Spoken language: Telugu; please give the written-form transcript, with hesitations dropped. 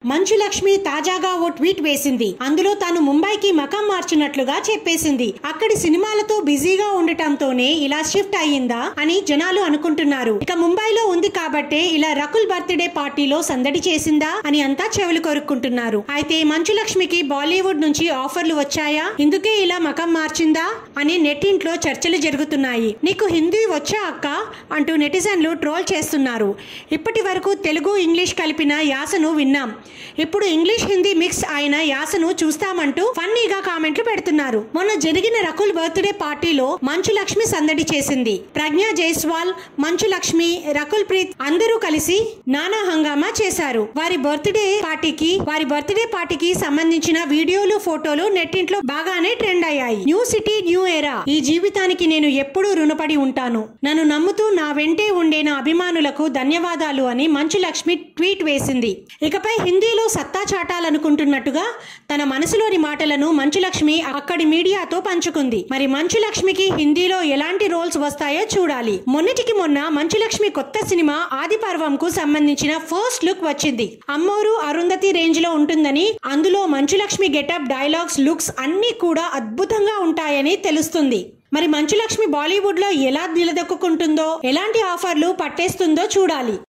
మంచు లక్ష్మి తాజాగా ఓ ట్వీట్ వేసింది. అందులో తాను ముంబైకి మకాం మార్చినట్లుగా చెప్పేసింది. అక్కడి సినిమాలతో బిజీగా ఉండటంతోనే ఇలా షిఫ్ట్ అయ్యిందా అని జనాలు అనుకుంటున్నారు. ఇక ముంబైలో ఉంది కాబట్టే ఇలా రకుల్ బర్త్డే పార్టీలో సందడి చేసిందా అని అంతా చెవులు కొరుక్కుంటున్నారు. అయితే మంచు లక్ష్మికి బాలీవుడ్ నుంచి ఆఫర్లు వచ్చాయా, ఇందుకే ఇలా మకాం మార్చిందా అని నెట్టింట్లో చర్చలు జరుగుతున్నాయి. నీకు హిందీ వచ్చా అక్క అంటూ నెటిజన్లు ట్రోల్ చేస్తున్నారు. ఇప్పటి వరకు తెలుగు ఇంగ్లీష్ కలిపిన యాసను విన్నాం, ఇప్పుడు ఇంగ్లీష్ హిందీ మిక్స్ అయిన యాసను చూస్తామంటూ ఫన్నీగా కామెంట్లు పెడుతున్నారు. మొన్న జరిగిన రకుల్ బర్త్డే పార్టీలో మంచు లక్ష్మి సందడి చేసింది. ప్రజ్ఞా జైస్వాల్, మంచు లక్ష్మి, రకుల్ ప్రీత్ అందరూ కలిసి నానా హంగామా చేశారు. వారి బర్త్డే పార్టీకి సంబంధించిన వీడియోలు, ఫోటోలు నెట్టింట్లో బాగానే ట్రెండ్ అయ్యాయి. న్యూ సిటీ న్యూ ఎరా, ఈ జీవితానికి నేను ఎప్పుడూ రుణపడి ఉంటాను, నన్ను నమ్ముతూ నా వెంటే ఉండే నా అభిమానులకు ధన్యవాదాలు అని మంచు లక్ష్మి ట్వీట్ వేసింది. ఇకపై హిందీలో సత్తా చాటాలనుకుంటున్నట్టుగా తన మనసులోని మాటలను మంచు లక్ష్మి అక్కడి మీడియాతో పంచుకుంది. మరి మంచు లక్ష్మికి హిందీలో ఎలాంటి రోల్స్ వస్తాయో చూడాలి. మొన్నటికి మొన్న మంచు లక్ష్మి కొత్త సినిమా ఆది పర్వం కు సంబంధించిన ఫస్ట్ లుక్ వచ్చింది. అమ్మోరు అరుంధతి రేంజ్ లో ఉంటుందని, అందులో Manchu Lakshmi getup, dialogues, looks అన్ని కూడా అద్భుతంగా ఉంటాయని తెలుస్తుంది. మరి మంచు లక్ష్మి బాలీవుడ్ లో ఎలా నిలదొక్కుంటుందో, ఎలాంటి ఆఫర్లు పట్టేస్తుందో చూడాలి.